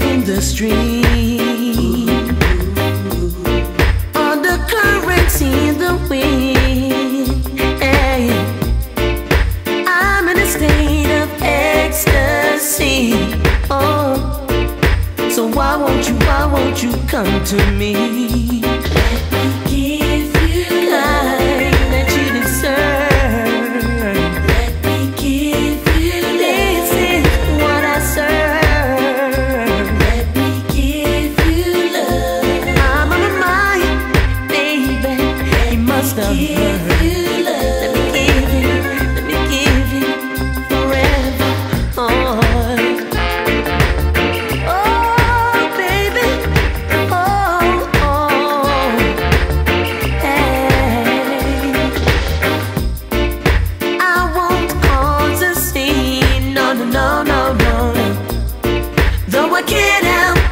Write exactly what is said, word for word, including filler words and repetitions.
in the stream, on the currents in the wind. Hey, I'm in a state of ecstasy. Oh, so why won't you, why won't you come to me? Let me give you life that you deserve. Let me give you this is what I serve. Let me give you love. I'm on my mind, baby. You must have heard. Let me give you, let me give you forever. Oh. No, no, no, no. Though I can't help